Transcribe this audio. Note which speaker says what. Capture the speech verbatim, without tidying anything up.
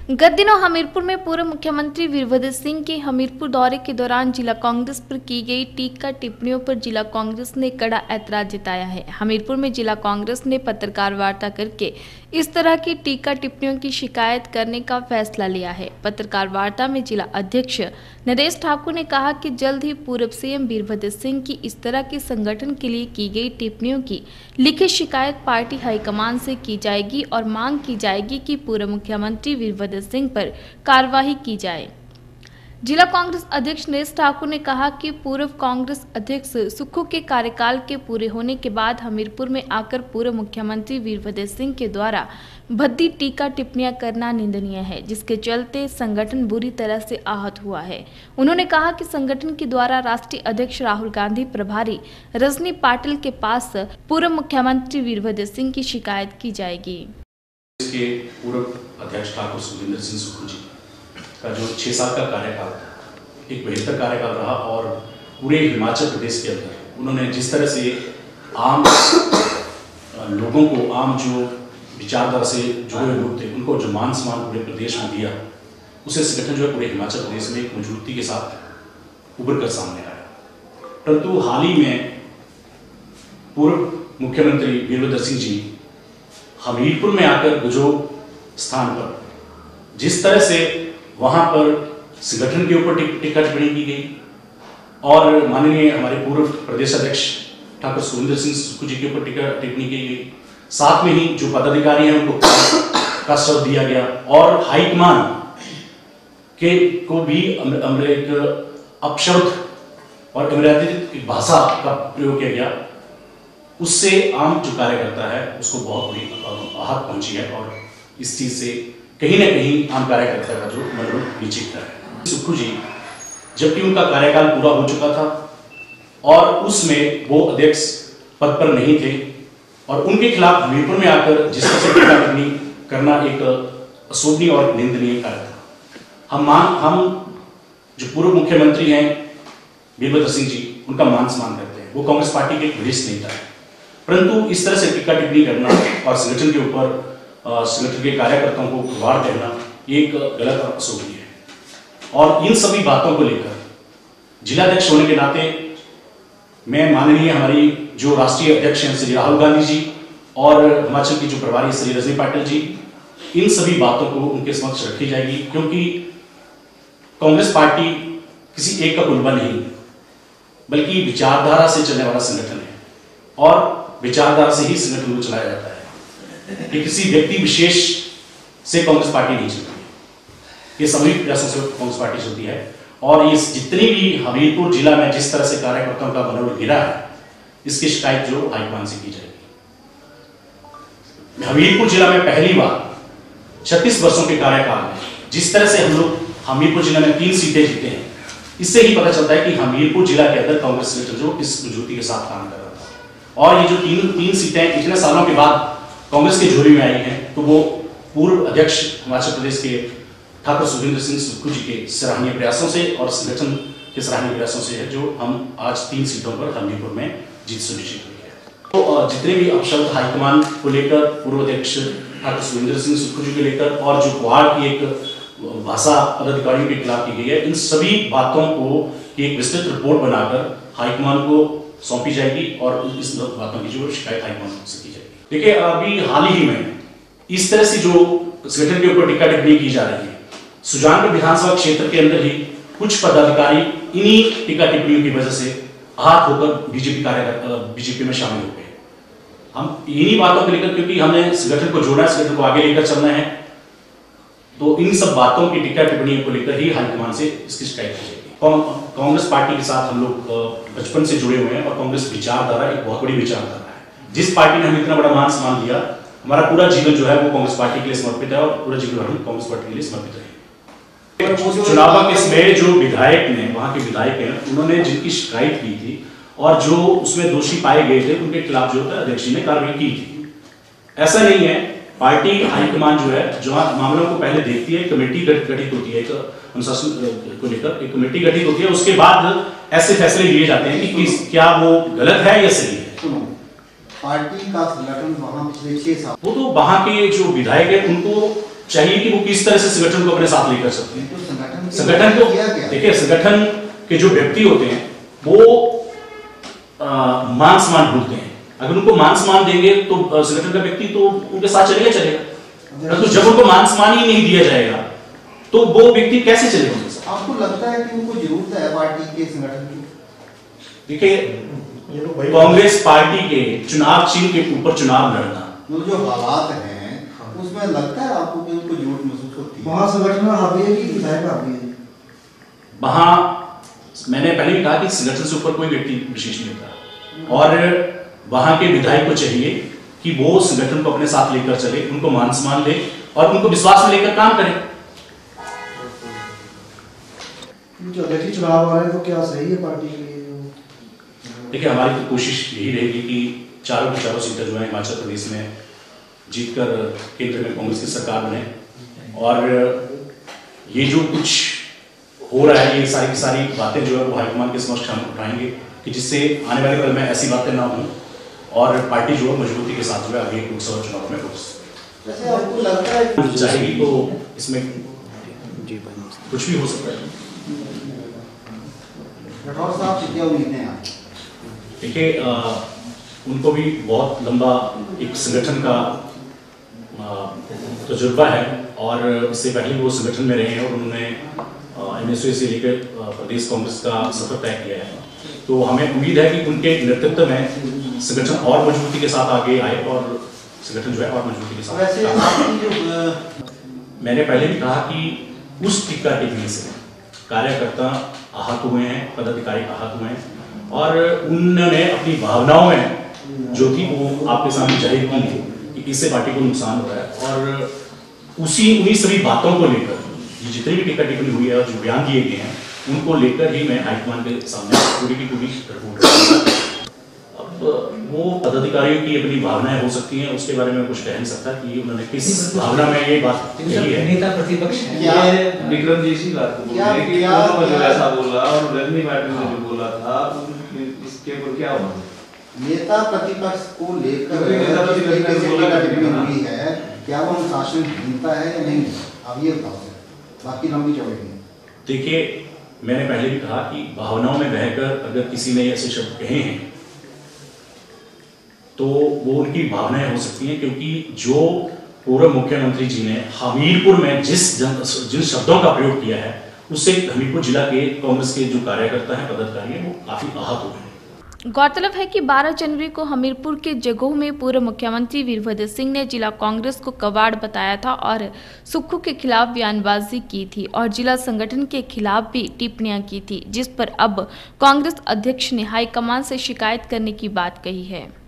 Speaker 1: गत दिनों हमीरपुर में पूर्व मुख्यमंत्री वीरभद्र सिंह के हमीरपुर दौरे के दौरान जिला कांग्रेस पर की गई टीका टिप्पणियों पर जिला कांग्रेस ने कड़ा ऐतराज जताया है। हमीरपुर में जिला कांग्रेस ने पत्रकार वार्ता करके इस तरह की टीका टिप्पणियों की शिकायत करने का फैसला लिया है। पत्रकार वार्ता में जिला अध्यक्ष नरेश ठाकुर ने कहा कि जल्द ही पूर्व सीएम वीरभद्र सिंह की इस तरह के संगठन के लिए की गई टिप्पणियों की लिखित शिकायत पार्टी हाईकमान से की जाएगी और मांग की जाएगी कि पूर्व मुख्यमंत्री वीरभद्र सिंह पर कार्रवाई की जाए। जिला कांग्रेस अध्यक्ष नरेश ठाकुर ने कहा कि पूर्व कांग्रेस अध्यक्ष सुक्खू के कार्यकाल के पूरे होने के बाद हमीरपुर में आकर पूर्व मुख्यमंत्री वीरभद्र सिंह के द्वारा भद्दी टीका टिप्पणियां करना निंदनीय है, जिसके चलते संगठन बुरी तरह से आहत हुआ है। उन्होंने कहा कि संगठन के द्वारा राष्ट्रीय अध्यक्ष राहुल गांधी प्रभारी रजनी पाटिल के पास पूर्व मुख्यमंत्री वीरभद्र सिंह की शिकायत की जाएगी।
Speaker 2: इसके पूर्व अध्यक्ष ठाकुर सुखविंदर सिंह सुक्खू जी का जो छः साल का कार्यकाल एक बेहतर कार्यकाल रहा और पूरे हिमाचल प्रदेश के अंदर उन्होंने जिस तरह से आम लोगों को, आम जो विचारधारा से जुड़े हुए लोग थे, उनको जो मान सम्मान पूरे प्रदेश में दिया, उसे संगठन जो है पूरे हिमाचल प्रदेश में एक मजबूती के साथ उभर कर सामने आया। परंतु हाल ही में पूर्व मुख्यमंत्री वीरभद्र सिंह जी हमीरपुर में आकर गुजोग स्थान पर जिस तरह से वहां पर संगठन के ऊपर टीका टिप्पणी की गई और माननीय हमारे पूर्व प्रदेश अध्यक्ष ठाकुर सुखविंदर सिंह सुक्खू जी के ऊपर टीका टिप्पणी की गई, साथ में ही जो पदाधिकारी हैं उनको का शब्द दिया गया और हाईकमान के को भी एक अपशब्द और अमर्यादित भाषा का प्रयोग किया गया। उससे आम जो कार्यकर्ता है उसको बहुत बड़ी आहत पहुंची है और इस चीज से कहीं ना कहीं आम कार्यकर्ता का जो मनोबल नीचे गिरा है। सुक्खू जी जबकि उनका कार्यकाल पूरा हो चुका था और उसमें वो अध्यक्ष पद पर नहीं थे और उनके खिलाफ हमीरपुर में आकर जिस तरह से टीका टिप्पणी करना एक अशोभनीय और निंदनीय कार्य था। हम मान हम जो पूर्व मुख्यमंत्री हैं वीरभद्र सिंह जी, उनका मान सम्मान करते हैं, वो कांग्रेस पार्टी के एक वरिष्ठ नेता है, परंतु इस तरह से टीका टिप्पणी करना और संगठन के ऊपर संगठन के कार्यकर्ताओं को गुबार देना एक गलत और अशोभनीय है। और इन सभी बातों को लेकर जिलाध्यक्ष होने के नाते मैं माननीय हमारी जो राष्ट्रीय अध्यक्ष हैं श्री राहुल गांधी जी और हिमाचल की जो प्रभारी श्री रजनी पाटिल जी, इन सभी बातों को उनके समक्ष रखी जाएगी, क्योंकि कांग्रेस पार्टी किसी एक का कुनबा नहीं बल्कि विचारधारा से चलने वाला संगठन है और विचारधारा से ही संगठन को चलाया जाता है कि किसी व्यक्ति विशेष से कांग्रेस पार्टी नहीं चलती है। ये सामूहिक प्रयासों से कांग्रेस पार्टी चलती है और ये जितनी भी हमीरपुर जिला में जिस तरह से कार्यकर्ताओं का मनोबल गिरा है, इसकी शिकायत जो हाईकमान से की जाएगी। हमीरपुर जिला में पहली बार छत्तीस वर्षों के कार्यकाल में जिस तरह से हम लोग हमीरपुर जिला में तीन सीटें जीते हैं, इससे ही पता चलता है कि हमीरपुर जिला के अंदर कांग्रेस संगठन जो किस मजबूती के साथ काम कर रहा था। और ये जो तीन तीन सीटें इतने सालों के बाद कांग्रेस के झोली में आई हैं, तो वो पूर्व अध्यक्ष हिमाचल प्रदेश के ठाकुर सुखविंदर सिंह सुक्खू जी के सराहनीय प्रयासों से और संगठन के सराहनीय प्रयासों से है, जो हम आज तीन सीटों पर हमीरपुर में जीत सुनिश्चित हुई है। तो जितने भी अपशब्द हाईकमान को लेकर, पूर्व अध्यक्ष ठाकुर सुखविंदर सिंह सुक्खू जी को लेकर और जो कुहाड़ की एक भाषा पदाधिकारियों के खिलाफ की गई है, इन सभी बातों को एक विस्तृत रिपोर्ट बनाकर हाईकमान को सौंपी जाएगी और इस बातों की जो शिकायत हाईकमान से की जाएगी। देखिए, अभी हाल ही में इस तरह से जो संगठन के ऊपर टीका टिप्पणी की जा रही है, सुजानपुर विधानसभा क्षेत्र के अंदर ही कुछ पदाधिकारी इन्हीं टीका टिप्पणियों की वजह से आहत होकर बीजेपी कार्यकर्ता बीजेपी में शामिल हो गए। हम इन्हीं बातों को लेकर, क्योंकि हमने संगठन को जोड़ना है, संगठन को आगे लेकर चलना है, तो इन सब बातों की टीका टिप्पणियों को लेकर ही हाईकमान से इसकी शिकायत की जाएगी। कांग्रेस पार्टी के साथ हम लोग बचपन से जुड़े हुए हैं और कांग्रेस विचारधारा एक बहुत बड़ी विचारधारा है। जिस पार्टी ने हमें इतना बड़ा मान सम्मान दिया, हमारा पूरा जीवन जो है वो कांग्रेस पार्टी के लिए समर्पित है और पूरा जीवन हम कांग्रेस पार्टी के लिए समर्पित रहे। चुनाव के इसमें जो विधायक ने, वहां के विधायक हैं, उन्होंने जिनकी शिकायत की थी और जो उसमें दोषी पाए गए थे, उनके खिलाफ जो है अध्यक्ष ने कार्रवाई की थी। ऐसा नहीं है, पार्टी हाईकमान जो है जो मामलों को पहले देखती है, कमेटी गठित होती है, अनुशासन को लेकर एक कमेटी गठित होती है, उसके बाद ऐसे फैसले लिए जाते हैं कि क्या वो गलत है या सही है।
Speaker 3: पार्टी का संगठन वहाँ पिछले छह साल
Speaker 2: वो तो वहाँ के जो विधायक है उनको चाहिए कि वो किस तरह से संगठन को अपने साथ लेकर सकते हैं।
Speaker 3: तो संगठन
Speaker 2: संगठन को देखिए, संगठन के जो व्यक्ति होते हैं वो मान सम्मान ढूंढते हैं। अगर उनको मान सम्मान देंगे तो संगठन का व्यक्ति तो उनके साथ चलेगा चलेगा तो जब उनको मान सम्मान ही नहीं दिया जाएगा तो वो व्यक्ति कैसे चलेगा उनके साथ?
Speaker 3: आपको लगता है कि उनको जरूरत है पार्टी के संगठन की?
Speaker 2: देखिए, कांग्रेस पार्टी के चुनाव चिन्ह के ऊपर चुनाव लड़ना,
Speaker 3: जो हालात हैं उसमें लगता है आपको कि उनको जरूरत महसूस होती है?
Speaker 4: वहाँ संगठन हावी है कि विधायक हावी है?
Speaker 2: वहाँ मैंने पहले भी कहा कि संगठन से ऊपर कोई व्यक्ति विशेष नहीं होता और वहाँ के विधायक को चाहिए कि वो संगठन को अपने साथ लेकर चले, उनको मान सम्मान दे और उनको विश्वास में लेकर काम करें।
Speaker 4: देखिए, चुनाव आ रहे हैं तो क्या सही है पार्टी के लिए?
Speaker 2: देखिए, हमारी तो कोशिश यही रहेगी कि चारों की चारों सीटें जो है हिमाचल प्रदेश में जीतकर केंद्र में कांग्रेस की सरकार बने और ये जो कुछ हो रहा है ये सारी की सारी बातें जो है वो हाईकमान के समक्ष हम उठाएंगे कि जिससे आने वाले कल में ऐसी बातें ना हों और पार्टी जो है मजबूती के साथ जो है आगे लोकसभा चुनाव में
Speaker 3: वैसे आपको लगता है
Speaker 2: चाहेगी तो इसमें कुछ भी हो सकता है।
Speaker 3: राठौर साहब से क्या उम्मीदें हैं?
Speaker 2: देखिए, उनको भी बहुत लंबा एक संगठन का तजुर्बा है और इससे पहले वो संगठन में रहे हैं और उन्होंने एनएसयू से लेकर प्रदेश कांग्रेस का सफर तय किया है। तो हमें उम्मीद है कि उनके नेतृत्व में संगठन और मजबूती के साथ आगे आए और संगठन जो है और मजबूती के साथ।
Speaker 3: वैसे आपकी जो
Speaker 2: मैंने पहले भी कहा कि उस टीका टिप्पणी से कार्यकर्ता आहत हुए हैं, पदाधिकारी आहत हुए हैं और उन्होंने अपनी भावनाओं में जो थी वो आपके सामने जाहिर की है कि इससे पार्टी को नुकसान हो रहा है और उसी उन्हीं सभी बातों को लेकर जितनी भी टीका टिप्पणी हुई है और जो बयान दिए गए हैं उनको लेकर ही मैं हाईकमान के सामने पूरी की पूरी रिपोर्ट। अब वो पदाधिकारियों की अपनी भावनाएं हो सकती हैं, उसके बारे में कुछ कह नहीं सकता कि उन्होंने किस भावना में ये बात कही है।
Speaker 5: नेता प्रतिपक्ष
Speaker 6: ये विक्रम जी इसी बात को बोल रहे कि जो ऐसा बोला और रजनी पाटिल ने जो बोला था इसके ऊपर क्या हुआ?
Speaker 3: नेता प्रतिपक्ष को लेकर
Speaker 6: नेता प्रतिपक्ष
Speaker 3: हुई है, क्या वो अनुशासनहीनता है या नहीं? अब ये बताओ, बाकी लंबी चौड़ी।
Speaker 2: देखिए, मैंने पहले भी कहा कि भावनाओं में बहकर अगर किसी ने ऐसे शब्द कहे हैं तो वो उनकी भावनाएं हो सकती हैं, क्योंकि जो पूर्व मुख्यमंत्री जी ने हमीरपुर में जिस जिन शब्दों का प्रयोग किया है उससे हमीरपुर जिला के कांग्रेस के जो कार्यकर्ता हैं, पदाधिकारी हैं, वो काफी आहत हुए हैं।
Speaker 1: गौरतलब है कि बारह जनवरी को हमीरपुर के जगोह में पूर्व मुख्यमंत्री वीरभद्र सिंह ने जिला कांग्रेस को कबाड़ बताया था और सुक्खू के खिलाफ बयानबाजी की थी और जिला संगठन के खिलाफ भी टिप्पणियां की थी, जिस पर अब कांग्रेस अध्यक्ष ने हाईकमान से शिकायत करने की बात कही है।